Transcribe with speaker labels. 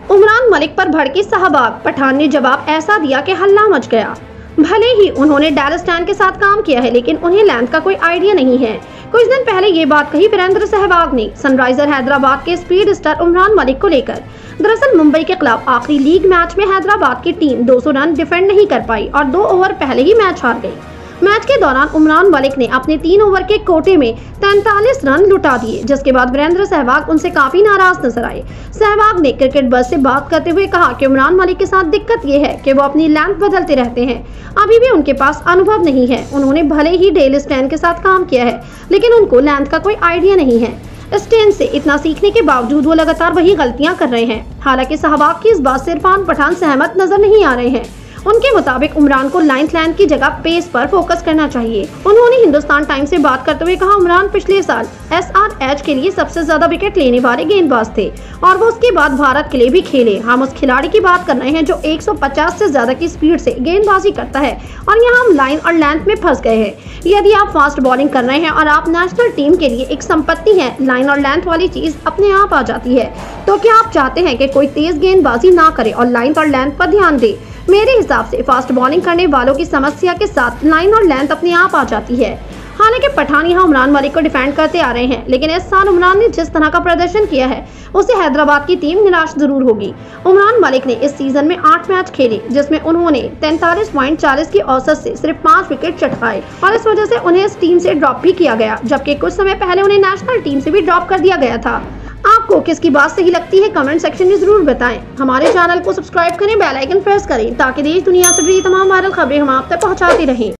Speaker 1: उमरान मलिक पर भड़की शाहबाग, पठान ने जवाब ऐसा दिया कि हल्ला मच गया। भले ही उन्होंने डैरेस टैन के साथ काम किया है, लेकिन उन्हें लेंथ का कोई आइडिया नहीं है। कुछ दिन पहले ये बात कही वीरेंद्र सहवाग ने सनराइजर हैदराबाद के स्पीड स्टार उमरान मलिक को लेकर। दरअसल मुंबई के खिलाफ आखिरी लीग मैच में हैदराबाद की टीम 200 रन डिफेंड नहीं कर पाई और 2 ओवर पहले ही मैच हार गई। मैच के दौरान उमरान मलिक ने अपने 3 ओवर के कोटे में 43 रन लुटा दिए, जिसके बाद वीरेंद्र सहवाग उनसे काफी नाराज नजर आए। सहवाग ने क्रिकेट बज़ से बात करते हुए कहा कि उमरान मलिक के साथ दिक्कत ये है कि वो अपनी लेंथ बदलते रहते हैं, अभी भी उनके पास अनुभव नहीं है। उन्होंने भले ही डेल स्टेन के साथ काम किया है, लेकिन उनको लेंथ का कोई आइडिया नहीं है। स्टेन से इतना सीखने के बावजूद वो लगातार वही गलतियां कर रहे हैं। हालांकि सहवाग की इस बात से इरफान पठान सहमत नजर नहीं आ रहे हैं। उनके मुताबिक उमरान को लाइन की जगह पेस पर फोकस करना चाहिए। उन्होंने हिंदुस्तान टाइम्स से बात करते हुए कहा, उमरान पिछले साल SRH के लिए सबसे ज्यादा विकेट लेने वाले गेंदबाज थे और वो उसके बाद भारत के लिए भी खेले। हम उस खिलाड़ी की बात कर रहे हैं जो 150 से ज्यादा की स्पीड से गेंदबाजी करता है और यहाँ हम लाइन और लेंथ में फंस गए हैं। यदि आप फास्ट बॉलिंग कर रहे हैं और आप नेशनल टीम के लिए एक संपत्ति है, लाइन और लेंथ वाली चीज अपने आप आ जाती है। तो क्या आप चाहते हैं कि कोई तेज गेंदबाजी ना करे और लाइन और लेंथ पर ध्यान दे? मेरे हिसाब से फास्ट बॉलिंग करने वालों की समस्या के साथ लाइन और लेंथ अपने आप आ जाती है। हालांकि पठान यहाँ उमरान मलिक को डिफेंड करते आ रहे हैं, लेकिन इस साल उमरान ने जिस तरह का प्रदर्शन किया है उससे हैदराबाद की टीम निराश जरूर होगी। उमरान मलिक ने इस सीजन में 8 मैच खेले, जिसमें उन्होंने 43.40 की औसत से सिर्फ 5 विकेट चटकाए और इस वजह से उन्हें इस टीम से ड्रॉप भी किया गया, जबकि कुछ समय पहले उन्हें नेशनल टीम से भी ड्रॉप कर दिया गया था। आपको किसकी बात सही लगती है कमेंट सेक्शन में जरूर बताएं। हमारे चैनल को सब्सक्राइब करें, बेल आइकन प्रेस करें ताकि देश दुनिया से जुड़ी तमाम वायरल खबरें हम आप तक पहुंचाते रहें।